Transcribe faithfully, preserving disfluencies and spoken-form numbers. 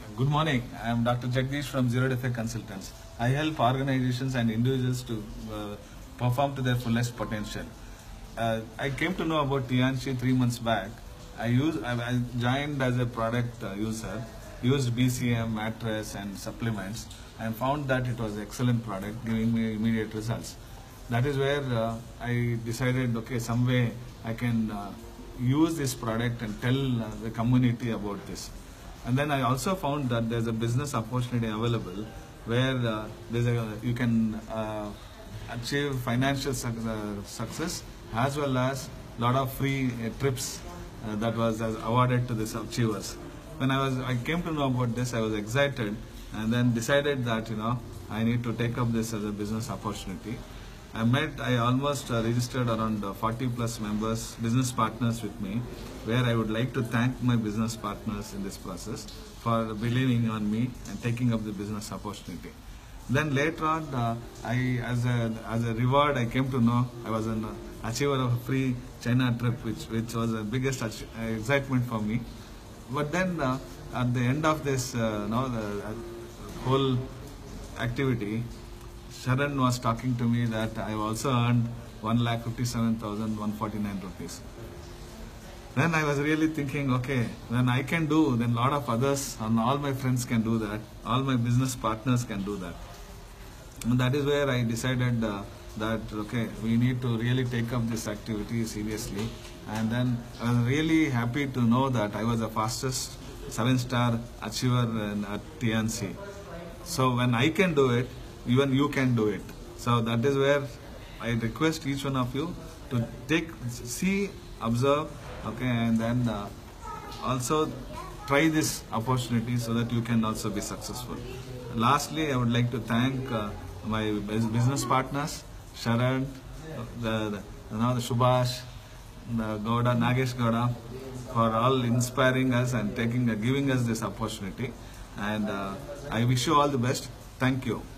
Good morning. I am Doctor Jagdish from Zero Defect Consultants. I help organizations and individuals to uh, perform to their fullest potential. Uh, I came to know about Tianchi three months back. I used, I, I joined as a product uh, user, used B C M, mattress and supplements, and found that it was an excellent product, giving me immediate results. That is where uh, I decided, okay, some way I can uh, use this product and tell uh, the community about this. And then I also found that there's a business opportunity available where uh, there's a, you can uh, achieve financial su uh, success as well as a lot of free uh, trips uh, that was uh, awarded to these achievers. When I was, I came to know about this, I was excited and then decided that, you know, I need to take up this as a business opportunity. I met, I almost uh, registered around uh, forty plus members, business partners with me, where I would like to thank my business partners in this process for believing on me and taking up the business opportunity. Then later on, uh, I, as a as a reward, I came to know I was an uh, achiever of a free China trip, which which was the biggest uh, excitement for me. But then uh, at the end of this, uh, no, the uh, whole activity, Sharan was talking to me that I have also earned one lakh fifty-seven thousand one hundred forty-nine rupees. Then I was really thinking, okay, when I can do, then a lot of others and all my friends can do that, all my business partners can do that. And that is where I decided uh, that, okay, we need to really take up this activity seriously. And then I was really happy to know that I was the fastest seven-star achiever in, at T N C. So when I can do it, even you can do it. So that is where I request each one of you to take, see, observe, okay, and then uh, also try this opportunity so that you can also be successful. Lastly, I would like to thank uh, my business partners, Sharan, the, the, you know, the Subhash, the Gowda, Nagesh Gowda, for all inspiring us and taking, uh, giving us this opportunity. And uh, I wish you all the best. Thank you.